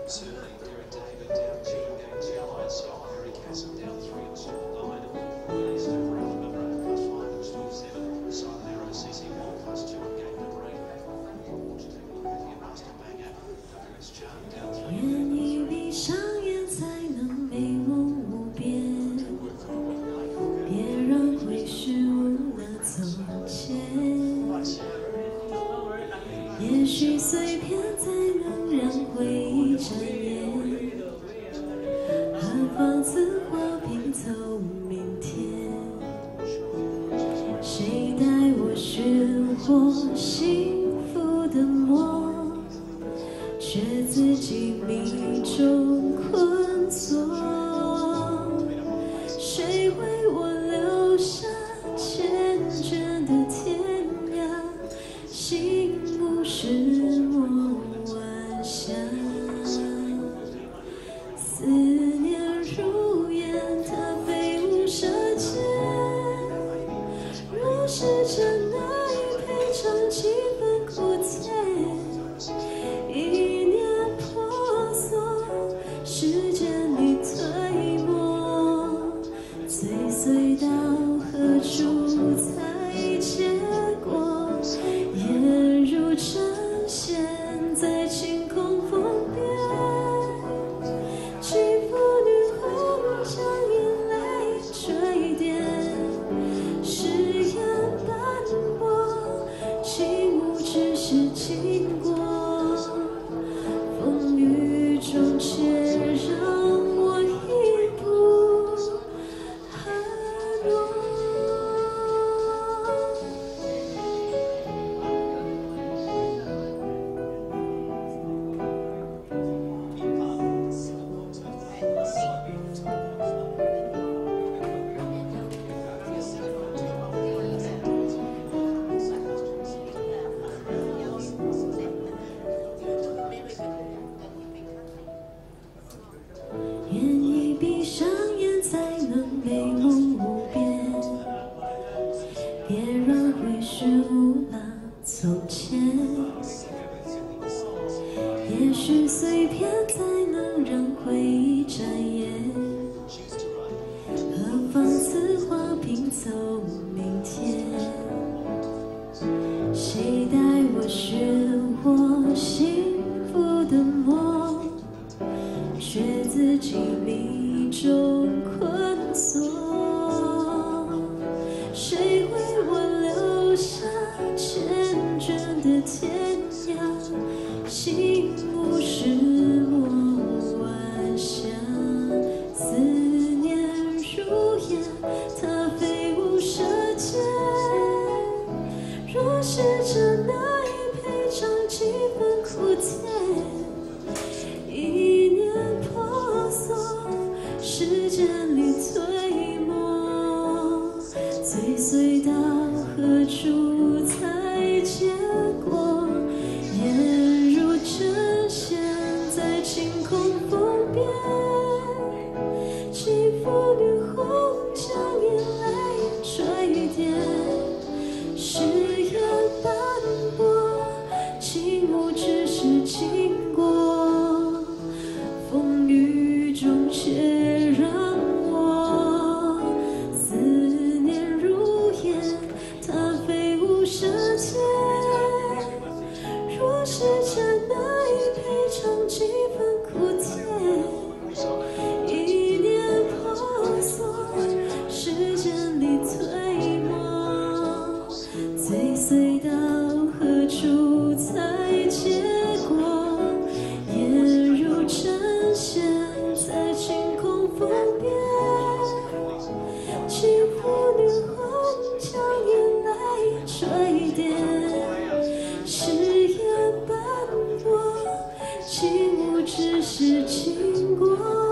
Certainly, Derek David down G, going Jello, Scott, Harry Castle down 3 and 2 line. East of Round number 8 plus 5 plus 27. Silent Arrow CC 1 plus 2 on gate number 8. Watch take a look at the Master Banger. WS Charm down 3. 愿你闭上眼才能美梦无边，别让回视无了从前。也许碎片才能让回忆展颜，何妨自我拼凑明天。谁带我寻获幸福的梦，却自己迷中困锁。谁为我留下缱绻的天涯？心无石墨晚霞，思念如烟，它飞舞舌尖。若是真爱配上几分苦甜，一念婆娑，时间里推磨，追随到何处才结果？眼如针线在晴空风边，起伏女红将眼泪垂点，誓言斑驳，情无只是经过，风雨中却让我一步寒落。愿你闭上眼才能美梦无边，别让回视无了从前。也许碎片才能让回忆展颜，何妨此花拼凑明天。谁带我寻获幸福的梦，却自己迷中困锁。谁为我留下缱绻的天涯？心无石墨晚霞，思念如烟，它飞舞舌尖。若是真爱配上几分苦甜，一念婆娑，时间里推磨，追随到何处才结果？眼如针线在晴空风边，起伏女红将眼泪垂点，誓言斑驳，情无只是经过，风雨中却让我思念如烟，它飞舞舌尖。若是真爱配上几分苦甜，一念婆娑，时间里推磨，追随到何处才结果？眼如针线在晴空风边，起伏女红将眼泪垂点，誓言斑驳，情无只是经过。